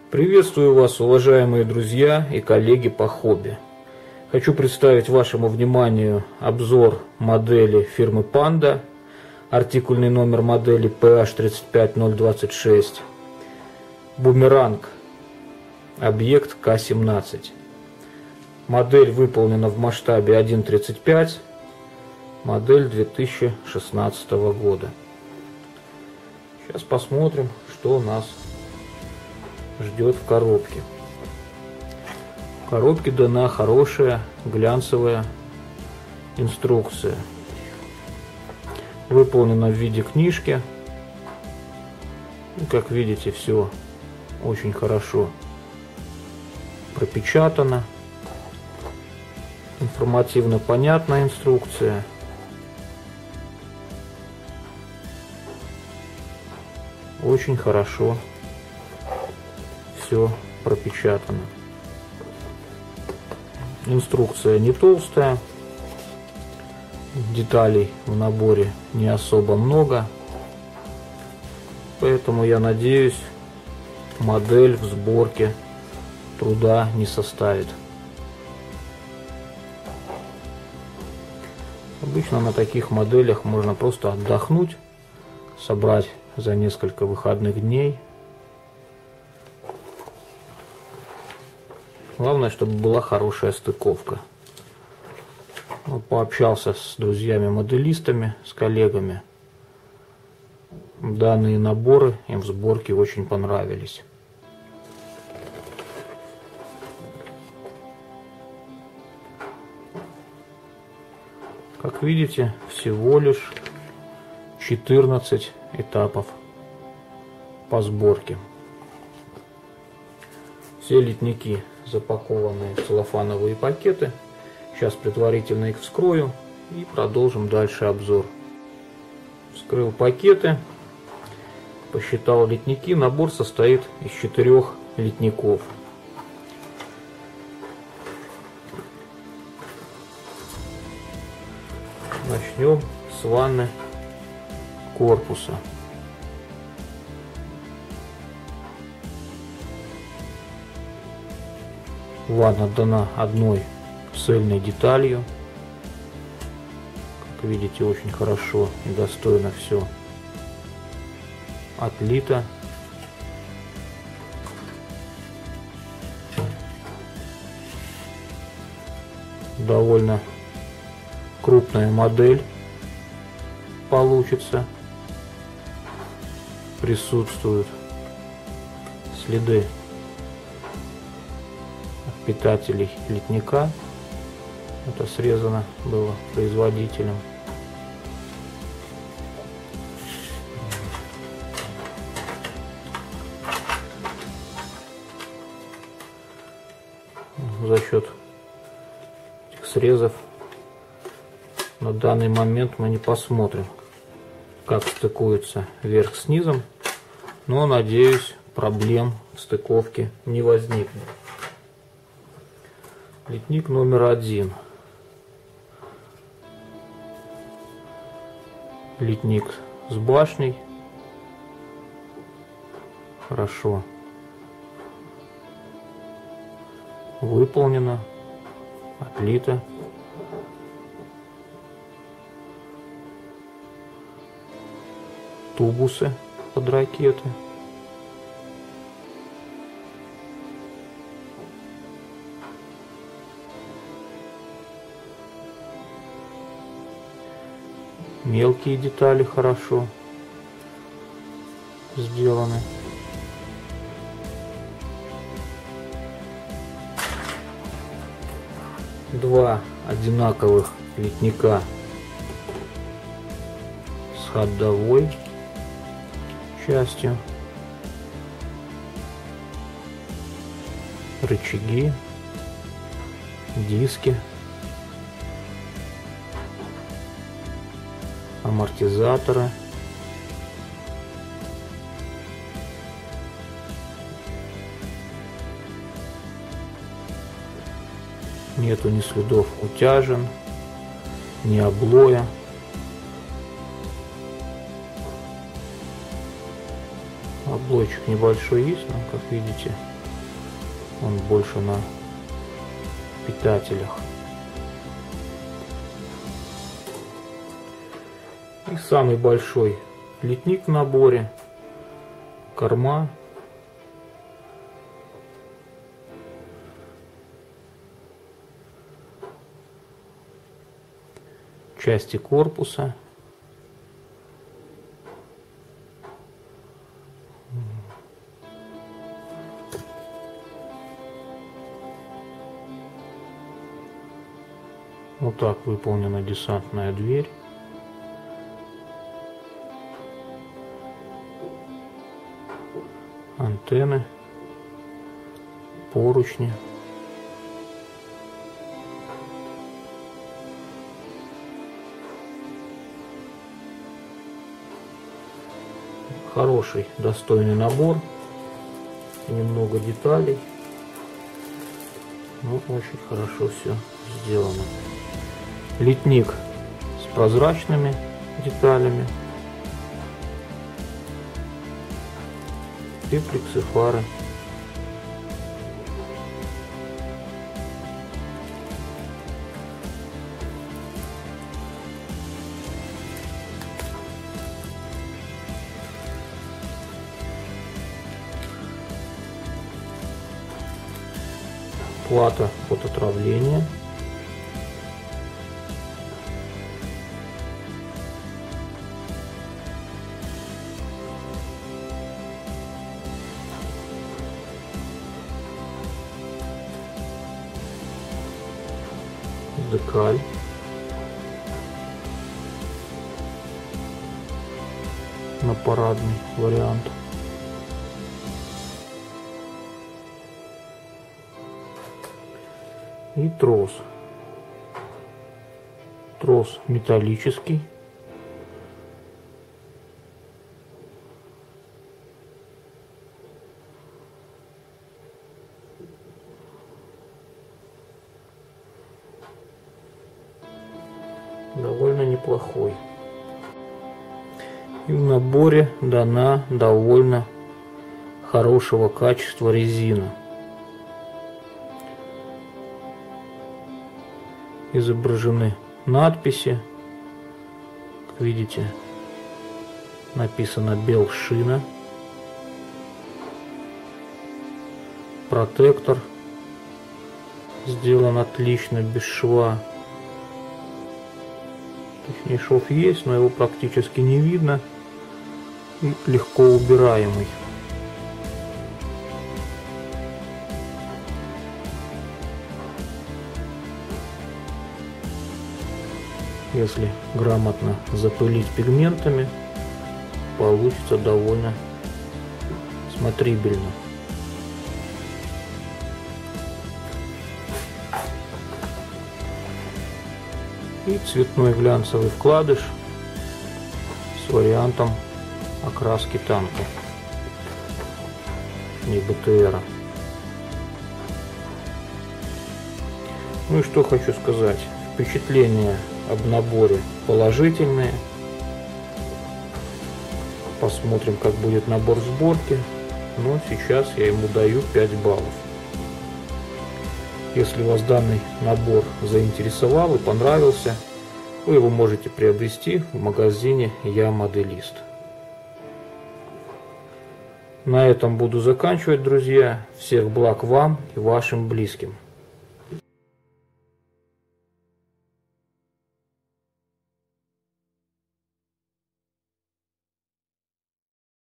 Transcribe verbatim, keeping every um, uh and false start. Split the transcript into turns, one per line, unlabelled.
Приветствую вас, уважаемые друзья и коллеги по хобби. Хочу представить вашему вниманию обзор модели фирмы Panda, артикульный номер модели пэ аш три пять ноль двадцать шесть, бумеранг, объект ка семнадцать. Модель выполнена в масштабе один тридцать пять, модель две тысячи шестнадцатого года. Сейчас посмотрим, что у нас ждет в коробке. В коробке дана хорошая глянцевая инструкция. Выполнена в виде книжки. И, как видите, все очень хорошо пропечатано. Информативно понятная инструкция. Очень хорошо все пропечатано. Инструкция не толстая, деталей в наборе не особо много, поэтому я надеюсь, модель в сборке труда не составит. Обычно на таких моделях можно просто отдохнуть, собрать за несколько выходных дней. Главное, чтобы была хорошая стыковка. Пообщался с друзьями-моделистами, с коллегами. Данные наборы им в сборке очень понравились. Как видите, всего лишь четырнадцать этапов по сборке. Все литники запакованные в целлофановые пакеты. Сейчас предварительно их вскрою и продолжим дальше обзор. Вскрыл пакеты, посчитал литники. Набор состоит из четырех литников. Начнем с ванны корпуса. Ванна дана одной цельной деталью. Как видите, очень хорошо и достойно все отлито. Довольно крупная модель получится. Присутствуют следы питателей литника. Это срезано было производителем. За счет этих срезов на данный момент мы не посмотрим, как стыкуется верх с низом, но, надеюсь, проблем в стыковке не возникнет. Литник номер один. Литник с башней. Хорошо выполнено, отлито. Тубусы под ракеты. Мелкие детали хорошо сделаны. Два одинаковых литника с ходовой частью. Рычаги, диски, амортизаторы. Нету ни следов утяжен, ни облоя. Облойчик небольшой есть, но, как видите, Он больше на питателях. И самый большой литник в наборе. Корма. Части корпуса. Вот так выполнена десантная дверь. Антенны, поручни. Хороший, достойный набор. Немного деталей. Ну, очень хорошо все сделано. Литник с прозрачными деталями. Триплексы, фары. Плата от отравления. Декаль. На парадный вариант. И трос. Трос металлический. Довольно неплохой. И в наборе дана довольно хорошего качества резина. Изображены надписи. Как видите, написано Белшина. Протектор сделан отлично, без шва. Точнее, шов есть, но его практически не видно. И легко убираемый. Если грамотно запылить пигментами, получится довольно смотрибельно. И цветной глянцевый вкладыш с вариантом окраски танка, не БТРа. Ну и что хочу сказать. Впечатления об наборе положительные. Посмотрим, как будет набор сборки. Но сейчас я ему даю пять баллов. Если вас данный набор заинтересовал и понравился, вы его можете приобрести в магазине Я Моделист. На этом буду заканчивать, друзья. Всех благ вам и вашим близким.